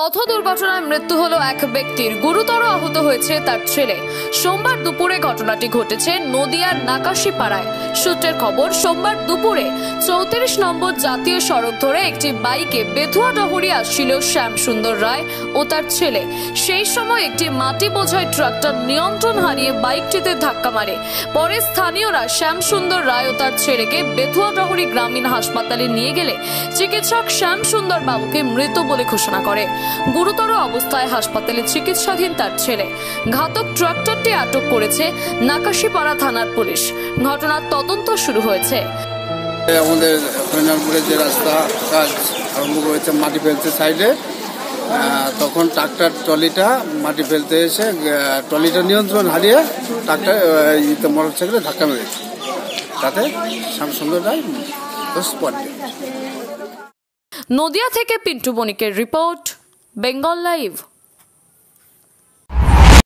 পথ দুর্ঘটনায় মৃত্যু হলো এক ব্যক্তির, গুরুতর আহত হয়েছে তার ছেলে। সোমবার দুপুরে ঘটনাটি ঘটেছে নদিয়ার নাকাশিপাড়ায়। সূত্রের খবর, সোমবার দুপুরে 34 নম্বর জাতীয় সড়ক ধরে একটি বাইকে বেথুয়া ডহরি আসছিল শ্যামসুন্দর রায় ও তার ছেলে। সেই সময় একটি মাটি বোঝাই ট্রাক্টর নিয়ন্ত্রণ হারিয়ে বাইকটিতে ধাক্কা মারে। পরে স্থানীয়রা শ্যামসুন্দর রায় ও তার ছেলেকে বেথুয়া ডহরি গ্রামীণ হাসপাতালে নিয়ে গেলে চিকিৎসক শ্যামসুন্দর বাবুকে মৃত বলে ঘোষণা করে। গুরুতর অবস্থায় হাসপাতালে চিকিৎসাধীন তার ছেলে। ঘাতক ট্রাক্টরটি আটক করেছে নাকাশিপাড়া থানার পুলিশ। ঘটনার তদন্ত শুরু হয়েছে। আমাদের হরিনারপুরে যে রাস্তা কাজ আরম্ভ করেছে মাটি ফেলতে সাইডে, তখন ট্রাক্টর ট্রলিটা মাটি ফেলতে এসে ট্রলিটা নিয়ন্ত্রণ হারিয়ে ট্রাক্টর মোটর সাইকেলে ধাক্কা মেরেছে, তাতে শ্যামসুন্দর রায় স্পট। নদিয়া থেকে পিন্টু বণিকের রিপোর্ট, বেঙ্গল লাইভ।